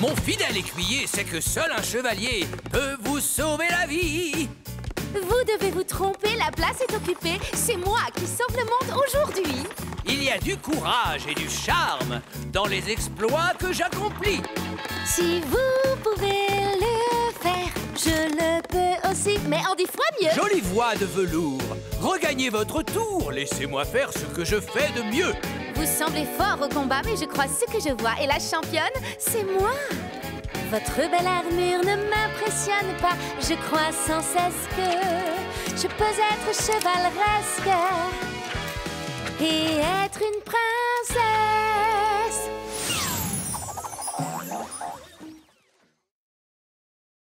Mon fidèle écuyer sait que seul un chevalier peut vous sauver la vie. Vous devez vous tromper, la place est occupée. C'est moi qui sauve le monde aujourd'hui. Il y a du courage et du charme dans les exploits que j'accomplis. Si vous pouvez le faire, je le peux aussi, mais en 10 fois mieux. Jolie voix de velours, regagnez votre tour. Laissez-moi faire ce que je fais de mieux. Vous semblez fort au combat, mais je crois ce que je vois. Et la championne, c'est moi. Votre belle armure ne m'impressionne pas. Je crois sans cesse que je peux être chevaleresque et être une princesse.